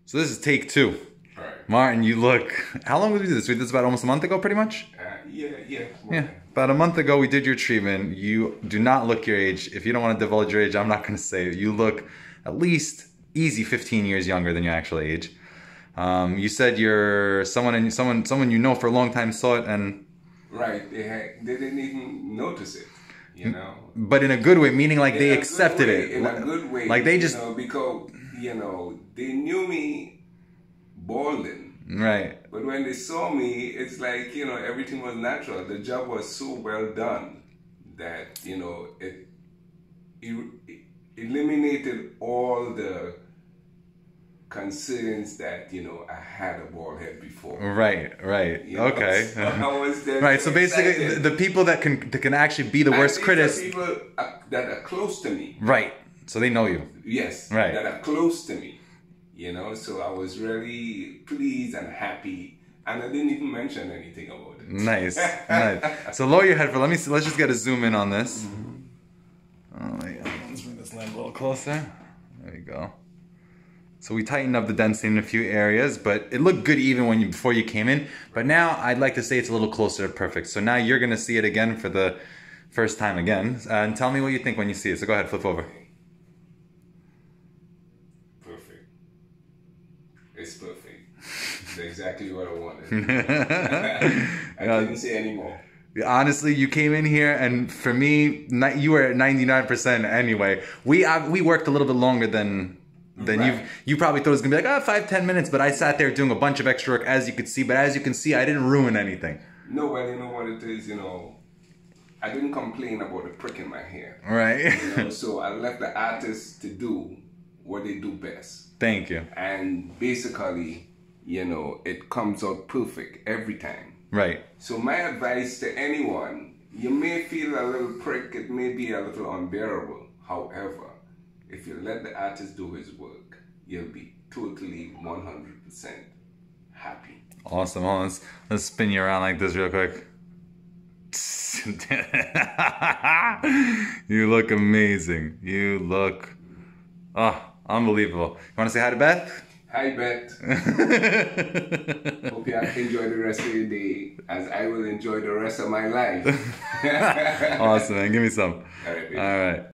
So this is take two. Right. Martin, you look... How long did we do this? We did this about almost a month ago, pretty much? Yeah. About a month ago, we did your treatment. You do not look your age. If you don't want to divulge your age, I'm not going to say it. You look at least easy 15 years younger than your actual age. You said you're someone you know for a long time saw it and... Right. They didn't even notice it, you know. But in a good way, meaning like they accepted it. In a good way. Like they just... You know, because, you know, they knew me balding. Right. But when they saw me, it's like, you know, everything was natural. The job was so well done that, you know, it eliminated all the concerns that, you know, I had a bald head before. Right. You know? Okay. So I was right. So basically, the people that can actually be the worst critics. People that are close to me. Right. So they know you. Yes. Right. That are close to me. You know. So I was really pleased and happy, and I didn't even mention anything about it. Nice. So lower your head for. Let's just get a zoom in on this. Oh my God. Let's bring this lamp a little closer. There you go. So we tightened up the density in a few areas, but it looked good even before you came in. But now I'd like to say it's a little closer to perfect. So now you're gonna see it again for the first time again. And tell me what you think when you see it. So go ahead, flip over. Perfect. It's perfect. It's exactly what I wanted. I didn't say anymore. Honestly, you came in here, and for me, you were at 99% anyway. We worked a little bit longer than right. You probably thought it was gonna be like 5-10 minutes, but I sat there doing a bunch of extra work, as you could see. But as you can see, I didn't ruin anything. No, well, you know what it is, you know, I didn't complain about a prick in my hair. Right. You know, so I left the artists to do what they do best. Thank you. And basically, you know, it comes out perfect every time. Right. So my advice to anyone, you may feel a little prick, it may be a little unbearable. However, if you let the artist do his work, you'll be totally 100% happy. Awesome. Let's spin you around like this real quick. You look amazing. You look unbelievable. You want to say hi to Beth? Hi, Beth. Hope you enjoy the rest of your day, as I will enjoy the rest of my life. Awesome, man. Give me some. All right, baby. All right.